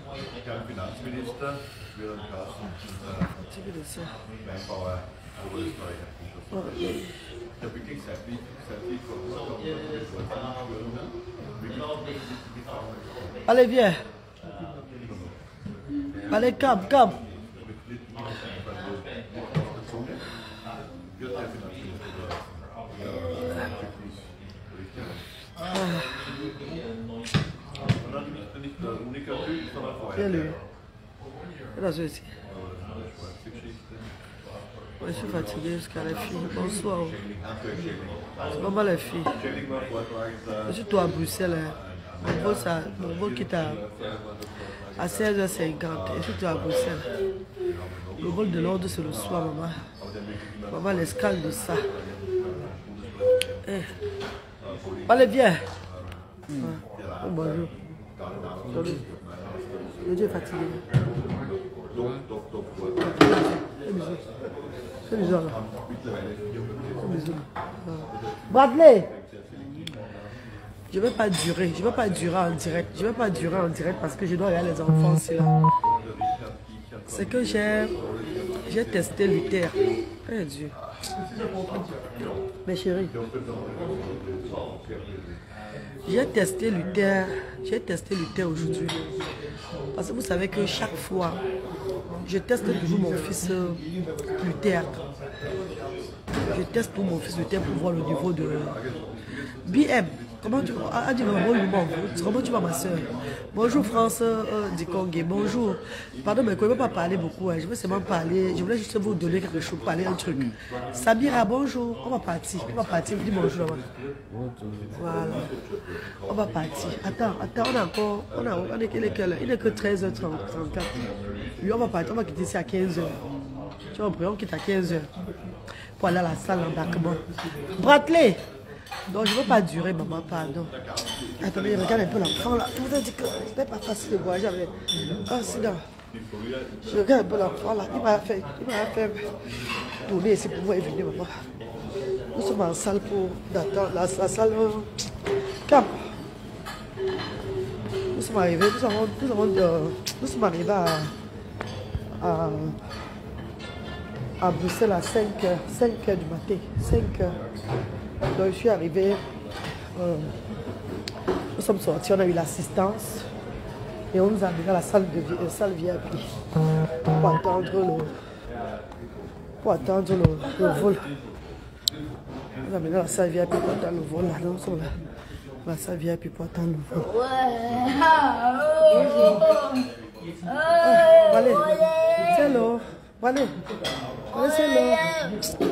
Herrn Finanzminister, Jürgen Carsten, Weinbauer, Oberösterreicher. Ich habe wirklich seit ich vor Ort Allez, viens. Allez, cap, cap. Viens lui. Là, je suis fatigué jusqu'à la fille. Bonsoir. C'est pas mal les filles. Je suis toi à Bruxelles. Mon vol quitte à 16h50. Et je suis toi à Bruxelles. Le vol de l'ordre c'est le soir, maman. Maman, l'escale de ça. Allez, viens. Oh, bonjour. Le Dieu est fatigué. C'est bizarre là. C'est bizarre. Bradley! Je ne vais pas durer. Je ne vais pas durer en direct. Je ne vais pas durer en direct parce que je dois regarder les enfants aussi là. C'est que j'ai testé Luther. Eh Dieu. Mes chéris. J'ai testé Luther aujourd'hui. Parce que vous savez que chaque fois, je teste toujours mon fils Luther. Je teste pour mon fils Luther pour voir le niveau de BM. Comment tu vas? Comment tu vas, ma soeur? Bonjour France Dikongé, bonjour. Pardon, mais je ne peux pas parler beaucoup. Je veux seulement parler. Je voulais juste vous donner quelque chose, parler un truc. Samira, bonjour. On va partir. Dis bonjour. Voilà. On va partir. Attends, on a encore. Il n'est que 13h34. Lui, on va partir. On va quitter ici à 15h. Tu vois, on quitte à 15h. Pour aller à la salle d'embarquement. Bradley! Donc je ne veux pas durer, maman, pardon. Attendez, regarde un peu l'enfant là. Je vous ai dit que ce n'est pas facile de voyager avec. Ah, c'est là. Je regarde un peu l'enfant là. Il m'a fait tourner ici pour pouvoir venir, maman. Nous sommes en salle pour d'attendre. La salle camp. Nous sommes arrivés, nous sommes arrivés à Bruxelles à 5h du matin. 5h. Donc je suis arrivé, nous sommes sortis, on a eu l'assistance et on nous a amené à la salle VIP pour attendre le vol. On nous a amené à la salle VIP pour attendre le vol. Là, nous sommes là, la salle VIP pour attendre le vol. Allez, c'est l'eau. Allez, c'est l'eau.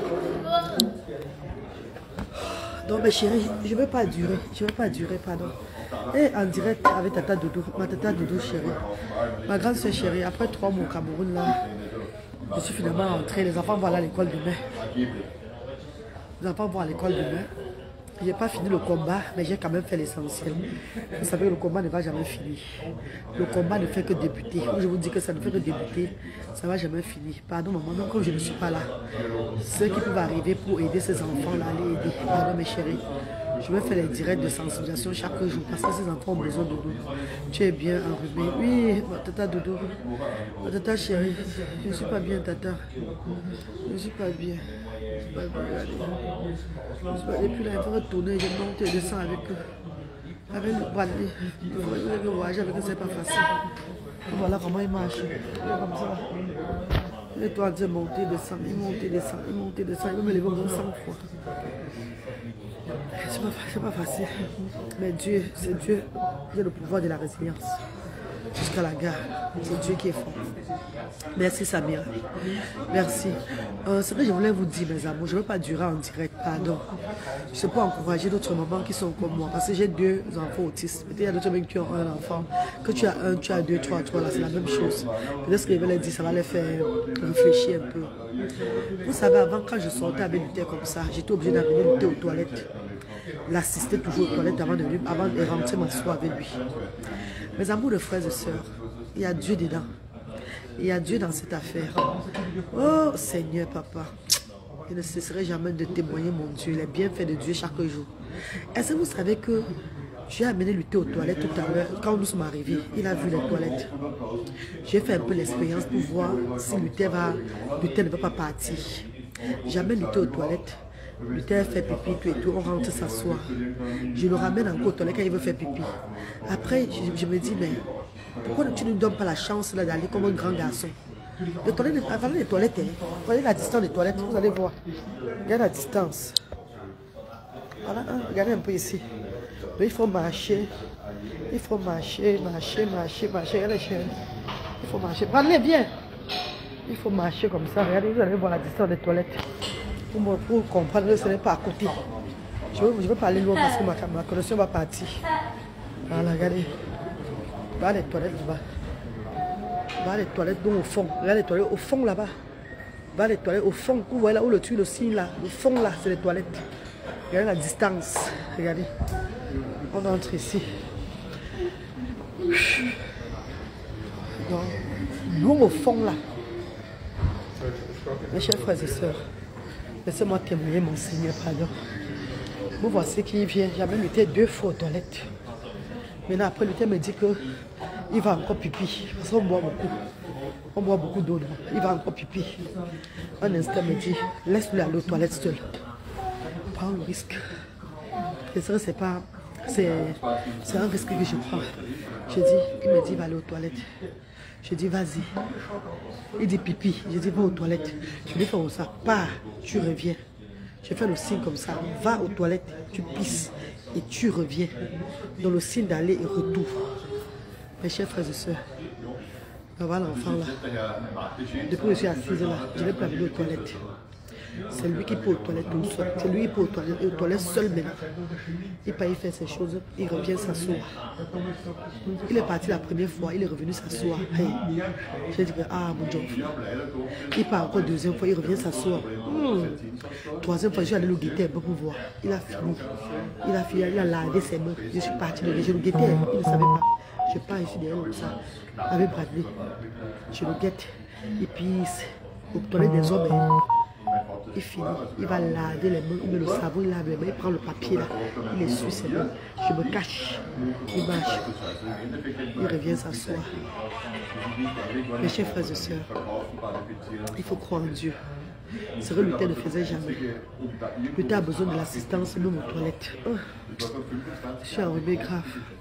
Donc mes chéris, je ne vais pas durer, pardon. Et en direct avec Tata Doudou, ma Tata Doudou chérie, ma grande soeur chérie, après 3 mois au Cameroun là, je suis finalement rentrée, les enfants vont aller à l'école demain. Les enfants vont à l'école demain. Je n'ai pas fini le combat, mais j'ai quand même fait l'essentiel. Vous savez que le combat ne va jamais finir. Le combat ne fait que débuter. Je vous dis que ça ne fait que débuter, ça ne va jamais finir. Pardon maman, même comme je ne suis pas là, ceux qui peuvent arriver pour aider ces enfants-là, les aider. Pardon mes chéris. Je vais faire les directs de sensibilisation chaque jour parce que ces enfants ont besoin de nous. Tu es bien enrhumé. Oui, ma tata Doudou. Ma tata chérie. Je ne suis pas bien, tata. Je ne suis pas bien. Et puis là, il faut retourner, je monte et descends avec eux. Avec le Bradley. Il faut voyager avec eux, c'est pas facile. Voilà comment il marche. Comme ça. Il est en train de monter, descendre, il monte, descend, il monte, descend. Il va me lever au moins 100 fois. C'est pas facile. Mais Dieu, c'est Dieu. Il a le pouvoir de la résilience. Jusqu'à la gare. C'est Dieu qui est fort. Merci Samira. Merci. Ce que je voulais vous dire, mes amours, je ne veux pas durer en direct, pardon. Je peux encourager d'autres mamans qui sont comme moi. Parce que j'ai 2 enfants autistes. Peut-être il y a d'autres mecs qui ont un enfant. Que tu as 1, tu as 2, 3, là, c'est la même chose. Peut-être ce que je vais leur dire, ça va les faire réfléchir un peu. Vous savez, avant, quand je sortais avec Luther comme ça, j'étais obligée d'amener Luther aux toilettes. L'assister toujours aux toilettes avant de rentrer m'asseoir avec lui. Mes amours de frères et sœurs, il y a Dieu dedans. Il y a Dieu dans cette affaire. Oh Seigneur papa, je ne cesserai jamais de témoigner mon Dieu, les bienfaits de Dieu chaque jour. Est-ce que vous savez que J'ai amené Luther aux toilettes tout à l'heure. Quand nous sommes arrivés, il a vu les toilettes. J'ai fait un peu l'expérience pour voir si Luther ne va pas partir. J'amène Luther aux toilettes. Luther fait pipi, tout et tout. On rentre s'asseoir. Je le ramène encore aux toilettes quand il veut faire pipi. Après, je me dis, mais pourquoi tu ne nous donnes pas la chance d'aller comme un grand garçon? Les toilettes, avant les toilettes, regardez la distance des toilettes, vous allez voir. Regardez la distance. Voilà, hein, regardez un peu ici. Donc, il faut marcher. Il faut marcher. Regardez, chérie. Il faut marcher. Prenez bien. Il faut marcher comme ça. Regardez, vous allez voir la distance des toilettes. Pour comprendre que ce n'est pas à côté. Je veux pas aller loin parce que ma connexion va partir. Voilà, regardez. Là, les toilettes là-bas. Là, les toilettes donc au fond. Regardez les toilettes au fond là-bas. Là, les toilettes au fond. Vous voyez là où le tuyau, le signe là. Le fond là, c'est les toilettes. Regardez la distance. Regardez. On entre ici. Donc, loin au fond là. Mes chers frères et sœurs, laissez-moi témoigner, mon Seigneur, pardon. Vous voici qui vient. J'avais Luther 2 fois aux toilettes. Maintenant, après, Luther me dit qu'il va encore pipi. Parce qu'on boit beaucoup. On boit beaucoup d'eau. Il va encore pipi. Un instant, me dit, laisse-le aller aux toilettes seul. Prends le risque. Et ça, c'est pas... C'est un risque que je prends. Je dis, il me dit, il va aller aux toilettes. Je dis, vas-y. Il dit pipi. Je dis, va aux toilettes. Je lui fais comme ça. Pars, tu reviens. Je fais le signe comme ça. Va aux toilettes, tu pisses et tu reviens. Dans le signe d'aller et retour. Mes chers frères et sœurs, voilà l'enfant là. Depuis que je suis assise là, je ne vais pas venir aux toilettes. C'est lui qui peut aux toilettes tout seul. C'est lui qui peut aux toilettes seul maintenant. Il part, il fait ses choses, il revient s'asseoir. Il est parti la première fois, il est revenu s'asseoir. Hey. J'ai dit, ah mon Dieu. Il part encore deuxième fois, il revient s'asseoir. Troisième fois, je suis allé le guetter un peu pour voir. Il a fini. Il a lavé ses mains. Je suis parti, je le guettais, il ne savait pas. Je pars ici derrière comme ça, avec Bradley. Je le guette. Et puis, aux toilettes des hommes, il finit, il va laver les mains, il met le savon, il lave les mains, il prend le papier là, il essuie ses mains. Je me cache, il marche, il revient s'asseoir. Mes chers frères et sœurs, il faut croire en Dieu. C'est vrai, Luther ne faisait jamais. Luther a besoin de l'assistance, même aux toilettes. Oh, je suis enrhumé grave.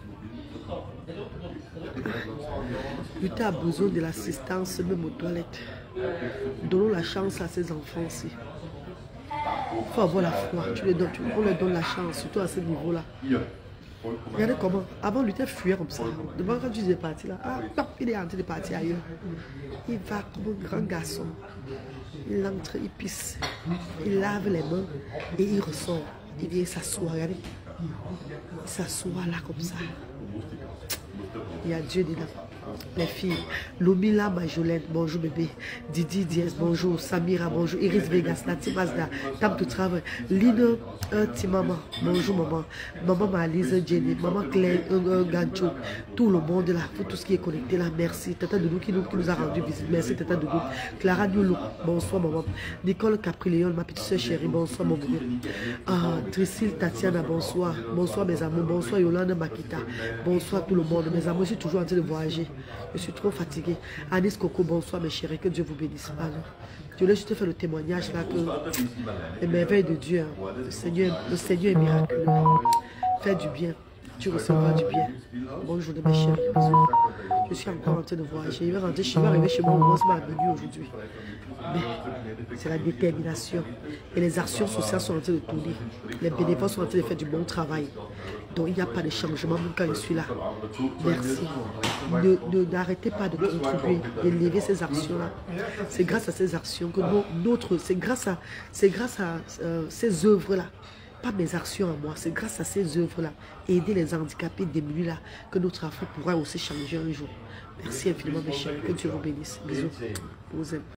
Luther a besoin de l'assistance, même aux toilettes. Donnons la chance à ces enfants aussi. Il faut avoir la foi. On leur donne la chance, surtout à ce niveau-là. Regardez comment. Avant, Luther fuyait comme ça. Devant, quand tu es parti là, ah, top, il est en train de partir ailleurs. Il va comme un grand garçon. Il entre, il pisse. Il lave les mains et il ressort. Il vient s'asseoir. Regardez. Il s'assoit là comme ça. Il y a Dieu dedans. Les filles, Lomila Majolène, bonjour bébé. Didi Diez, bonjour. Samira, bonjour. Iris Vegas, Nati Mazda, Tam tout travail. Lino, Timama, bonjour maman. Maman Malise, Jenny, maman Claire, Gancho. Tout le monde là, pour tout ce qui est connecté là, merci. Tata Doudou qui nous a rendu visite. Merci Tata Doudou. Clara Nioulou, bonsoir maman. Nicole Capriléon, ma petite soeur chérie, bonsoir mon bébé. Tricille Tatiana, bonsoir. Bonsoir mes amours, bonsoir Yolande Makita. Bonsoir tout le monde. Mes amours, je suis toujours en train de voyager. Je suis trop fatiguée. Anis Coco, bonsoir mes chéris, que Dieu vous bénisse. Alors, je voulais juste faire le témoignage là que les merveilles de Dieu, hein, le Seigneur est miraculeux. Fais du bien, tu recevras du bien. Bonne journée mes chéris. Je suis encore en train de voyager. Je vais arriver chez moi au moment où je suis aujourd'hui. Mais c'est la détermination. Et les actions sociales sont en train de tourner. Les bénévoles sont en train de faire du bon travail. Donc il n'y a pas de changement même quand je suis là. Merci. N'arrêtez pas de contribuer, d'élever ces actions-là. C'est grâce à ces actions que c'est grâce à ces œuvres-là. Pas mes actions à moi, c'est grâce à ces œuvres-là. Aider les handicapés démunis là, que notre Afrique pourra aussi changer un jour. Merci infiniment mes chers. Que Dieu vous bénisse. Bisous. Je vous aime.